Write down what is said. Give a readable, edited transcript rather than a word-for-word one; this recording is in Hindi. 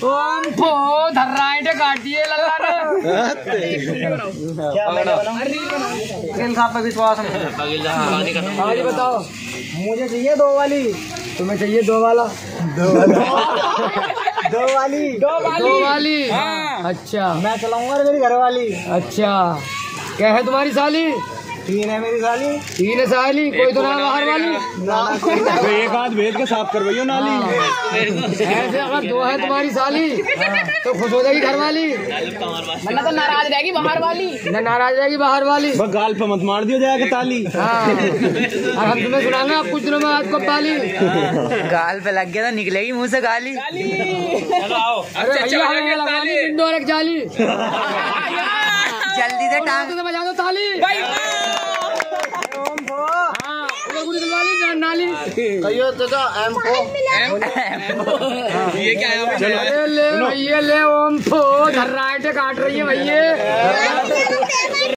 ओम फो धर्राइट काट दिए लल्ला ने। इनका पे विश्वास नहीं। आगे बताओ। मुझे चाहिए 2 वाली, तुम्हें चाहिए 2 वाला? 2 वाली। 2 वाली। अच्छा मैं चलाऊंगा मेरी घरवाली। अच्छा, क्या है तुम्हारी साली? 3 है मेरी साली। 3 है साली, कोई तो ना बाहर वाली? तो एक हाथ भेद के साफ करवाइयो नाली। ऐसे अगर 2 है तुम्हारी साली तो खुश हो जाएगी घर वाली, वरना तो नाराज रहेगी बाहर वाली। न नाराज रहेगी बाहर वाली। बस गाल पे मत मार दियो जाएगा ताली। हाँ, और हम तुम्हें सुनाएंगे आप कुछ दिनों में आज को ताली। गाल पे लग गया तो निकलेगी मुंह से गाली। अरे भैया हमें लगवानी विंडो और एक जाली। जल्दी से टांग तो बजा दो ताली। हाँ, नाली कहियो तो M4। ये क्या है? ले भैया ले ओम फो धर्राइट काट रही है भैया।